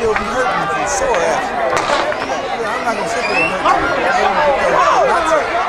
still be hurting if you're sore after. Yeah, I'm not gonna sit there and hurt you.